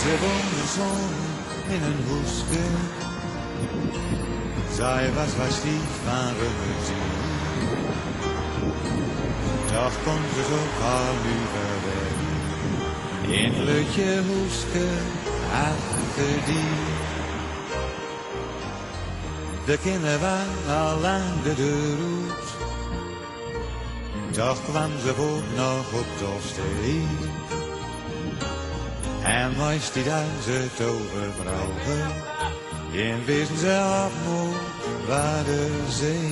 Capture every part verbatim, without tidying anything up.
Ze woonde zoon in een hoeske. Zij was wat stief van reumatie. Toch kon ze zo gauw nu verwerken. In het lutje hoeske achter die. De kinderen waren al lang de deur uit. Toch kwam ze ook nog op de hoofdstee. En meest die duizend overvrouwen, in wisten ze afmoe waar de zee.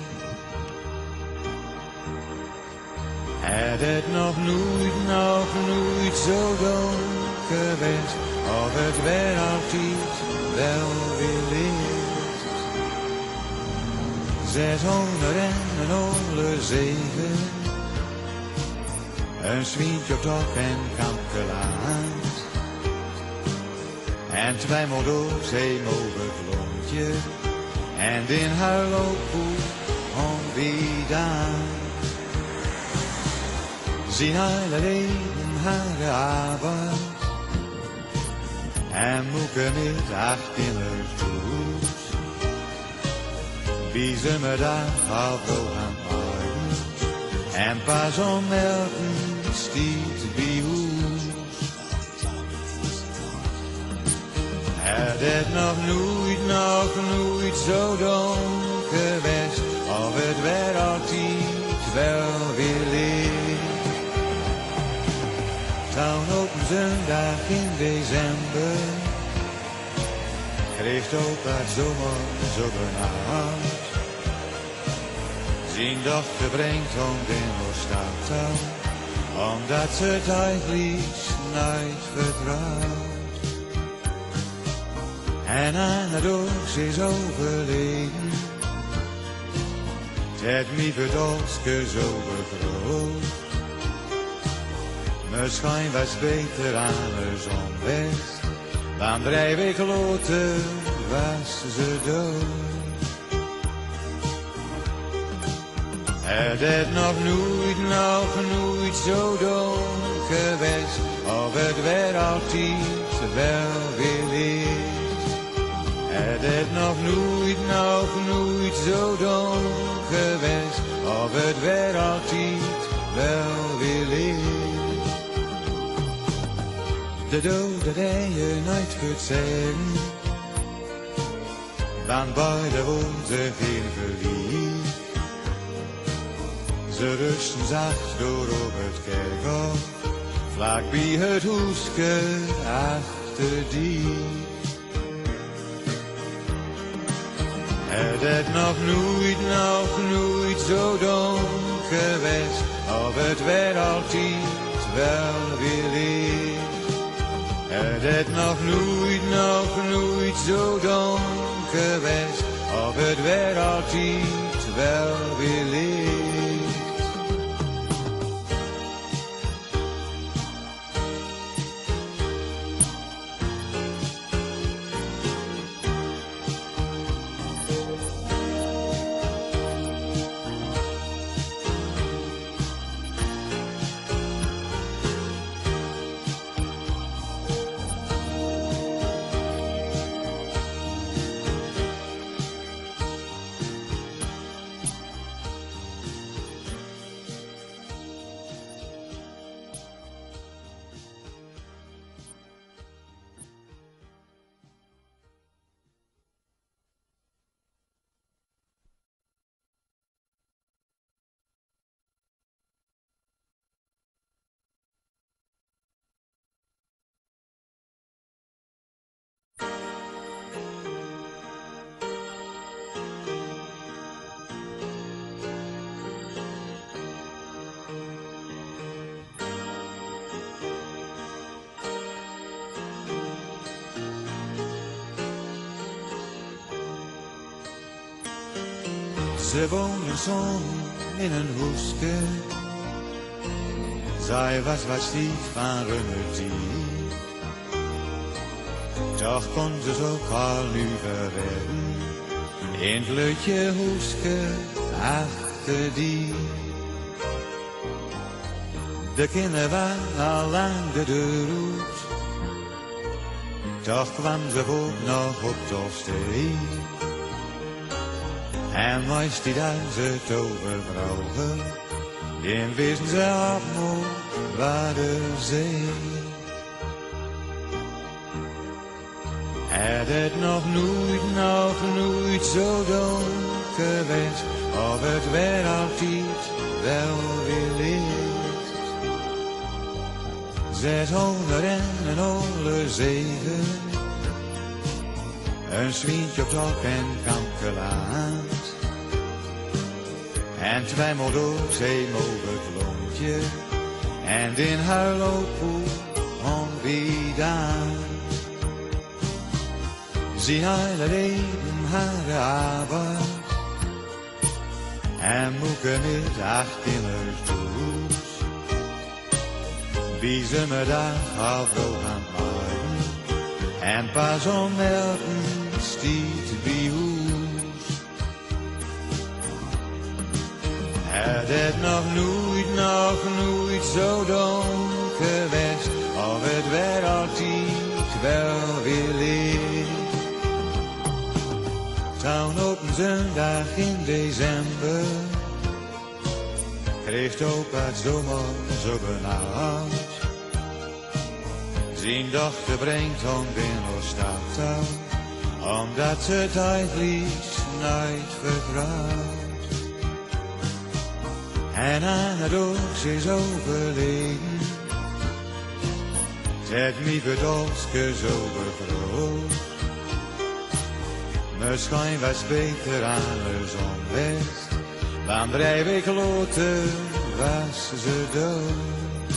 Het het nog nooit, nog nooit zo donker geweest, of het weer altijd wel weer licht. Zeshonderd en een oorlog zeven, een zwientje op top en kampkelaar. En twee moeders, een overklontje, en in haar loopboek onbedaan. Zien hele leven haar arbeid, en moeke met acht kinders toe. Wie ze me daar al wel aan arbeiden, en pas om melken stiet bij hoe. Het is nog nooit, nog nooit zo donker geweest, of het werd altijd wel weer licht. Toen op een zondag in december, kreeg opa het zomer zo benauwd. Zijn dochter brengt om de stad, omdat ze het eigenlijk nooit vertrouwt. En aan het oog is overleden, het niet bedolske zo begroot. Misschien was beter aan de zon west, dan drie weken later was ze dood. Het is nog nooit, nog nooit zo donker geweest, of het werd altijd wel weer licht. Het is nog nooit, nog nooit zo donker geweest, of het werd altijd wel weer licht. De dode die je nooit kunt zeggen, dan beide woont ze geen verlies. Ze rusten zacht door op het kerkhof, vlak bij het hoeske achter die. Het is nog nooit, nog nooit zo donker geweest, of het werd altijd wel weer licht. Het is nog nooit, nog nooit zo donker geweest, of het werd altijd wel weer licht. Ze woonde zoon in een hoeske. Zij was wat stief van reumatie. Toch kon ze zo gauw nu verwerken. In het lutje hoeske achter die. De kinderen waren al lang de deur uit. toch kwam ze ook nog op Tolstee. En meest die Duitse tovervrouwen, die wisten ze af moet waar de zee. Het het nog nooit, nog nooit zo donker geweest, of het werd altijd wel weer licht. Zeshonderd en een olle zeven, een zwientje op tok en kankelaat. En twee maal door zee over het lontje, en in haar looppoel onbedaan. Zie hele leven haar arbeid, en moeke met acht kinders toes. Wie ze me daar al vroeg aan het maken, en pas om melken stiet bij hoes. Het het nog nooit, nog nooit zo donker geweest, of het werd altijd wel weer licht. Toen op een zondag in december kreeg ook het zomer zo benauwd. Zijn dochter brengt hem binnen stad, omdat ze het eigenlijk nooit vertrouwt. En aan het oog is overleden, zet mij verdolske zo begroot. Misschien was beter alles onwest, dan drie weken later was ze dood.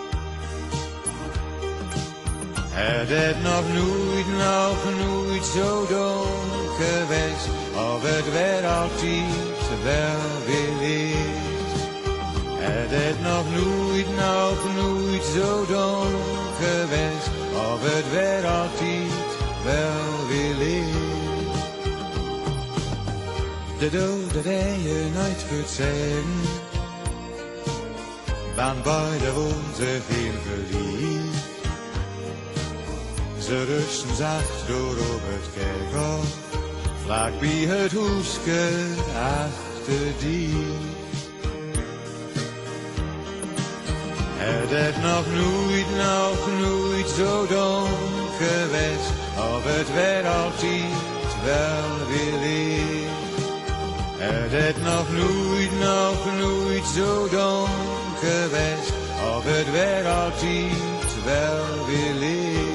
Het het nog nooit, nog nooit zo donker geweest, of het werd altijd wel weer licht. Het het nog nooit, nog nooit zo donker geweest, of het werd altijd wel weer licht. De dode die je nooit kunt zeggen, want beide woont ze veel verliefd. Ze rusten zacht door op het kerkhof, vlak bij het hoeske achter die. Het het nog nooit, nog nooit zo donker geweest, of het werd altijd wel weer licht. Het het nog nooit, nog nooit zo donker geweest, of het werd altijd wel weer licht.